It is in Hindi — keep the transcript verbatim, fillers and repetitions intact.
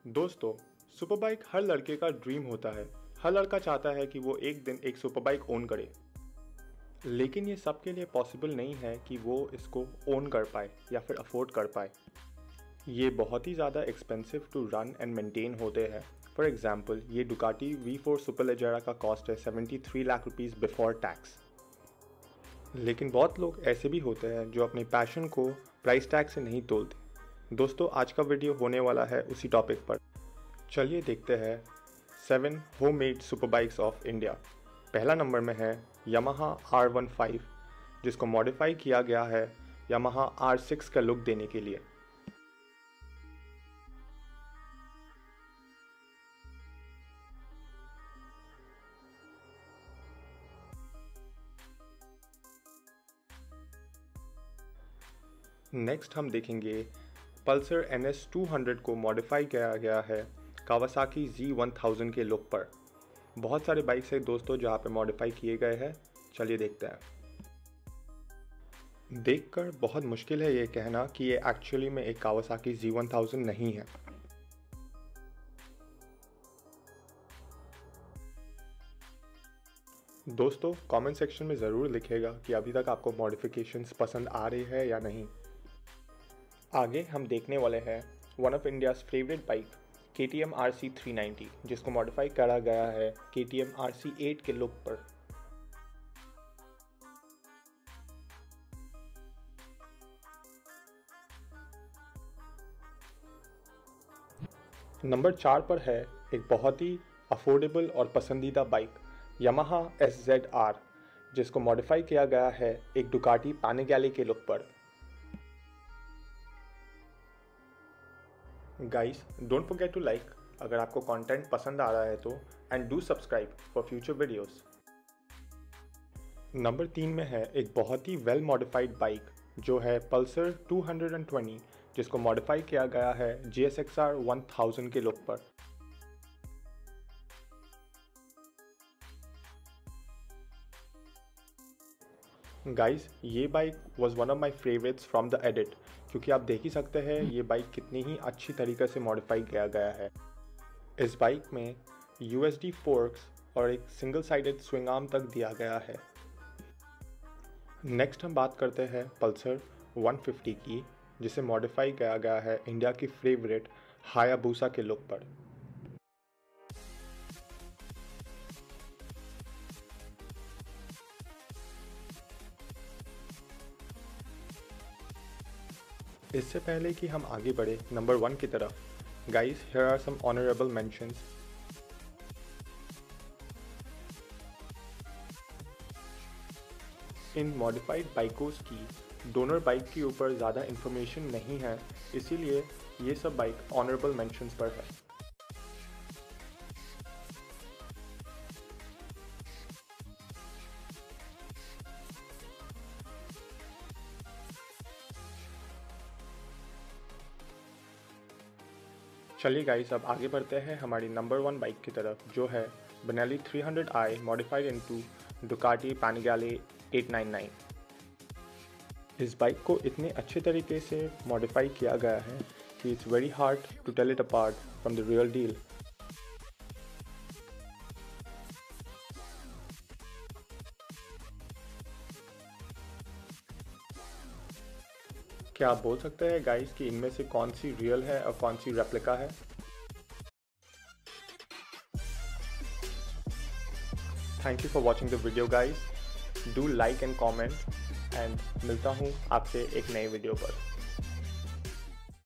दोस्तों, सुपर बाइक हर लड़के का ड्रीम होता है। हर लड़का चाहता है कि वो एक दिन एक सुपर बाइक ओन करे, लेकिन ये सबके लिए पॉसिबल नहीं है कि वो इसको ओन कर पाए या फिर अफोर्ड कर पाए। ये बहुत ही ज़्यादा expensive to run and maintain होते हैं। फॉर एग्जांपल, ये डुकाटी वी फोर सुपरलेजेरा का कॉस्ट है seventy three lakh rupees before tax. लेकिन बहुत लोग ऐसे भी होते हैं जो अपने पैशन को प्राइस टैग से नहीं तोलते। दोस्तों, आज का वीडियो होने वाला है उसी टॉपिक पर। चलिए देखते हैं seven homemade super bikes of India. पहला नंबर में है यामाहा आर वन फाइव, जिसको मॉडिफाई किया गया है यामाहा आर सिक्स का लुक देने के लिए। नेक्स्ट हम देखेंगे Pulsar N S two hundred को मॉडिफाई किया गया है कावासाकी जी वन थाउज़ेंड के लुक पर। बहुत सारे बाइक्स हैं दोस्तों जहाँ पे मॉडिफाई किए गए हैं। चलिए देखते हैं। देखकर बहुत मुश्किल है ये कहना कि ये एक्चुअली में एक कावासाकी जी वन थाउज़ेंड नहीं है। दोस्तों, कमेंट सेक्शन में ज़रूर लिखिएगा कि अभी तक आपको मॉडिफिकेशंस पसंद आ रही है या नहीं। आगे हम देखने वाले हैं one of India's favourite bike K T M R C three ninety, जिसको मॉडिफाई करा गया है K T M R C eight के लुक पर। नंबर चार पर है एक बहुत ही अफोर्डेबल और पसंदीदा bike Yamaha S Z R, जिसको मॉडिफाई किया गया है एक डुकाटी पैनिगैले के लुक पर। Guys, don't forget to like अगर आपको कंटेंट पसंद आ रहा है तो, and do subscribe for future videos. Number तीन में है एक बहुत ही वेल मॉडिफाइड बाइक जो है पल्सर टू हंड्रेड ट्वेंटी, जिसको मॉडिफाई किया गया है G S X R one thousand के लुक पर। गाइस, ये bike was one of my favourites from the edit, क्योंकि आप देख ही सकते हैं ये बाइक कितनी ही अच्छी तरीके से मॉडिफाई किया गया है। इस बाइक में यू एस डी फोर्क्स और एक सिंगल साइडेड स्विंग आर्म तक दिया गया है। नेक्स्ट हम बात करते हैं पल्सर वन फिफ्टी की, जिसे मॉडिफाई किया गया है इंडिया की फेवरेट हायाबुसा के लुक पर। इससे पहले कि हम आगे बढ़े नंबर वन की तरफ, guys, here are some honourable mentions. इन मॉडिफाइड बाइकों की डोनर बाइक के ऊपर ज़्यादा इंफॉर्मेशन नहीं है, इसीलिए ये सब बाइक ऑनरेबल मेंशंस पर है। चलिए गाइस, अब आगे बढ़ते हैं हमारी नंबर वन बाइक की तरफ, जो है Benelli three hundred I modified into Ducati Panigale eight nine nine. इस बाइक को इतने अच्छे तरीके से मॉडिफाई किया गया है कि it's very hard to tell it apart from the real deal. क्या आप बोल सकते हैं गाइस कि इनमें से कौन सी रियल है और कौन सी रेप्लिका है? Thank you for watching the video guys. Do like and comment, and मिलता हूँ आपसे एक नए वीडियो पर।